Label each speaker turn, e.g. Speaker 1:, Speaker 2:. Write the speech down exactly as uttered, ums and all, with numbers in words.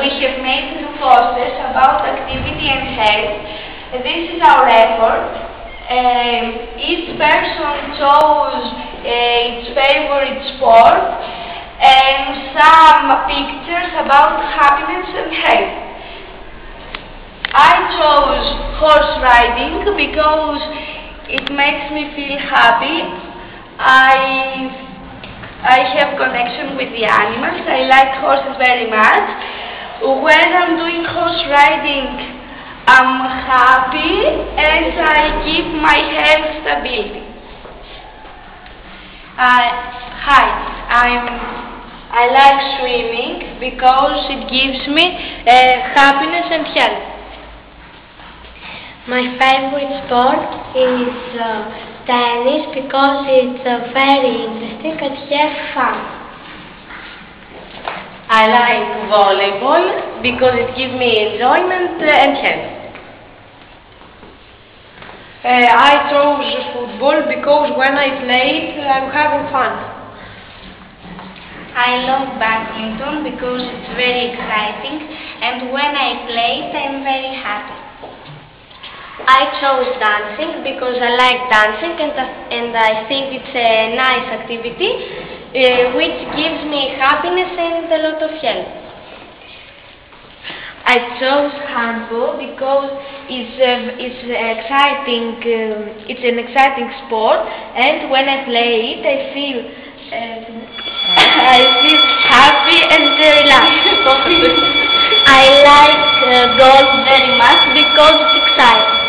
Speaker 1: have made two posters about activity and health. This is our effort. Um, each person chose uh, its favorite sport and some pictures about happiness and health. I chose horse riding because it makes me feel happy. I I have connection with the animals. I like horses very much. When I'm doing horse riding, I'm happy and I keep my health stability. Uh, hi, I'm, I like swimming because it gives me uh, happiness and health.
Speaker 2: My favorite sport is uh, tennis because it's uh, very interesting and have fun.
Speaker 1: I like volleyball because it gives me enjoyment and health.
Speaker 3: Uh, I chose football because when I play it, I'm having fun.
Speaker 1: I love badminton because it's very exciting, and when I play it, I'm very happy.
Speaker 2: I chose dancing because I like dancing and, uh, and I think it's a nice activity uh, which gives me happiness and a lot of health.
Speaker 1: I chose handball because it's, uh, it's exciting, uh, it's an exciting sport, and when I play it I feel, uh, I feel happy and relaxed.
Speaker 2: I like uh, golf very much because it's exciting.